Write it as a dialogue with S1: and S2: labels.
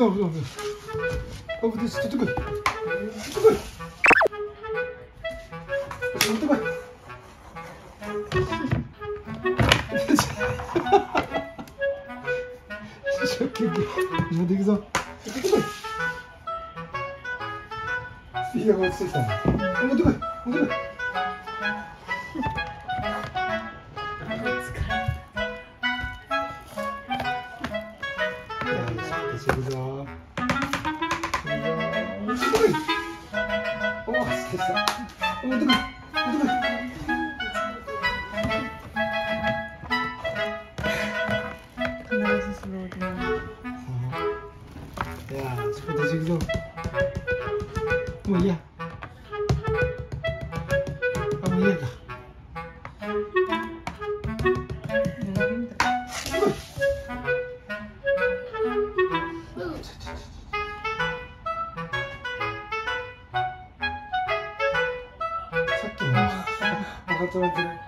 S1: ポテチ取ってこい。取ってこい。取ってこい。一生懸命持っていくぞ。取ってこい。スピードが落ちてきたんだ。持ってこい。持ってこい。行くぞ。おお、好きした。持ってこい。持ってこい。
S2: 必ずスローで。
S1: いやー、ポテチ行くぞ。もういいや。あ、もういいやか。さっきの分かってもらってる。